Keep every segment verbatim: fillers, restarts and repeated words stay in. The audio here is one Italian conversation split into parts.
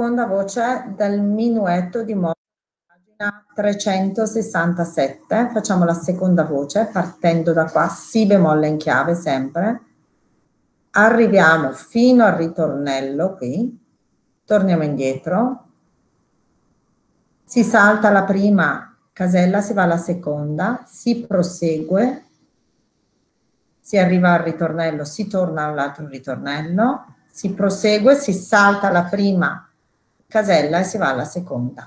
seconda voce del minuetto di Mozart, pagina trecentosessantasette. Facciamo la seconda voce partendo da qua, si bemolle in chiave sempre. Arriviamo fino al ritornello qui, torniamo indietro, si salta la prima casella, si va alla seconda, si prosegue, si arriva al ritornello, si torna all'altro ritornello, si prosegue, si salta la prima casella e si va alla seconda.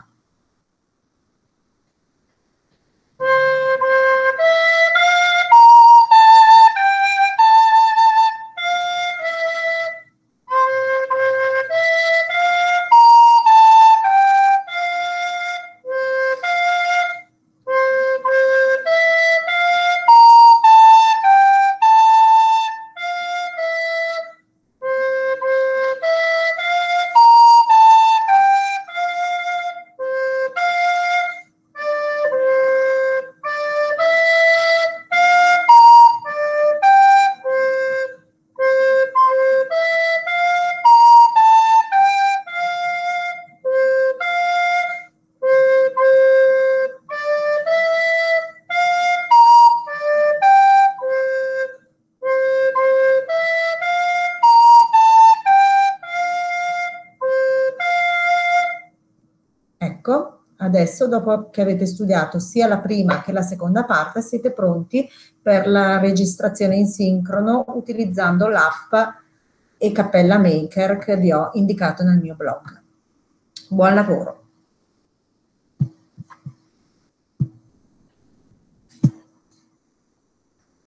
Ecco, adesso dopo che avete studiato sia la prima che la seconda parte, siete pronti per la registrazione in sincrono utilizzando l'app e Cappella Maker che vi ho indicato nel mio blog. Buon lavoro!